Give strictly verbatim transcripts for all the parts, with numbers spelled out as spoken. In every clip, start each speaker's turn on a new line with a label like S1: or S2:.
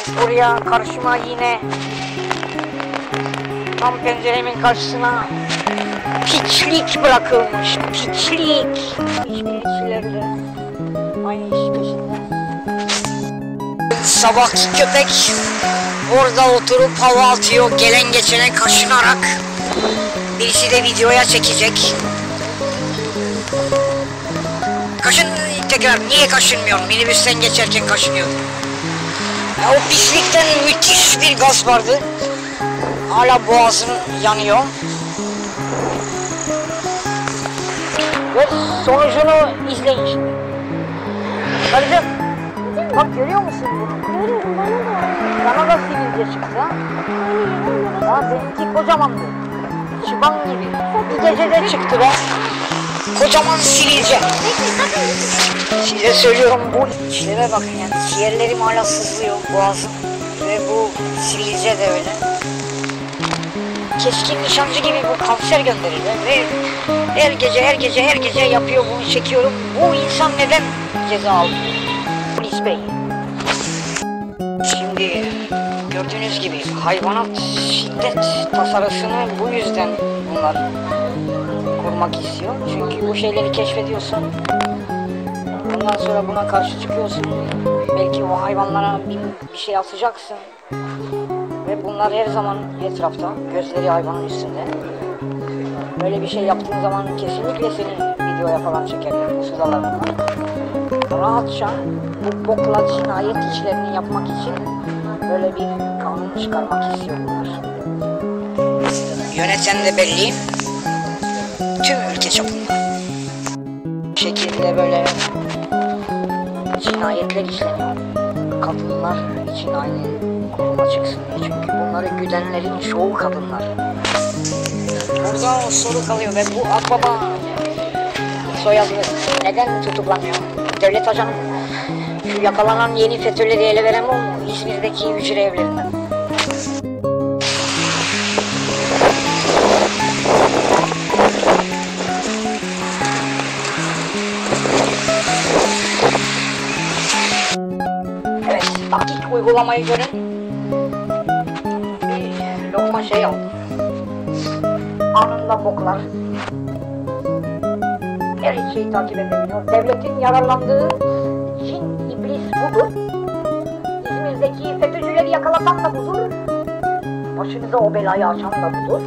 S1: Oraya karşıma yine tam penceremin karşısına piçlik bırakılmış. Piçlik. Hiçbirisiyle aynı iş peşinde. Sabahki köpek orada oturup hava atıyor, gelen geçene kaşınarak. Birisi de videoya çekecek. Kaşın tekrar, niye kaşınmıyorum? Minibüsten geçerken kaşınıyordum. Ya o pislikten müthiş bir gaz vardı. Hala boğazım yanıyor. Ve sonucunu izleyin şimdi. Karıcığım, bak görüyor musun bunu?
S2: Görüyorum, bana da.
S1: Bana da sivilce çıktı ha. Ha benimki kocamandı. Çıban gibi. Bir gecede çıktı be. Kocaman sivilce. Size söylüyorum, bu içlere bakın yani. Ciğerlerim hala sızlıyor, boğazım. Ve bu sivilce de öyle. Keskin nişancı gibi bu kanser gönderir ve her gece her gece her gece yapıyor bunu, çekiyorum. Bu insan neden ceza aldı? Polis bey. Şimdi gördüğünüz gibi hayvanat şiddet tasarısını bu yüzden bunlar kurmak istiyor. Çünkü bu şeyleri keşfediyorsun. Ondan sonra buna karşı çıkıyorsun. Belki o hayvanlara bir, bir şey atacaksın. Ve bunlar her zaman etrafta, gözleri hayvanın üstünde. Böyle bir şey yaptığın zaman kesinlikle seni videoya falan çekerler, pusudalar bunlar. Rahatça bu bokla cinayet işlerini yapmak için böyle bir kanun çıkarmak istiyorlar. Yöneten de belli, tüm ülke çapında. Bu şekilde böyle cinayetler işleniyor. Kadınlar için aynı kuruma çıksın diye, çünkü bunları güdenlerin çoğu kadınlar. Burada o soru kalıyor ve bu Akbaba soyadı neden tutuklanıyor? Devlet ajanı, şu yakalanan yeni FETÖ'leri ele veren o mu? İzmir'deki hücre evlerinden. Evet, dakik uygulamayı görün. Bir lokma şey aldım. Anında boklar. Her şeyi takip edebiliyor. Devletin yararlandığı cin, iblis budur. İzmir'deki FETÖ'cüleri yakalatan da budur. Başınıza o belayı açan da budur.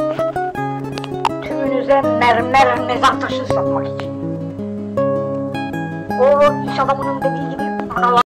S1: Tümünüze mermer mezar taşı satmak için. O iş adamının dediği gibi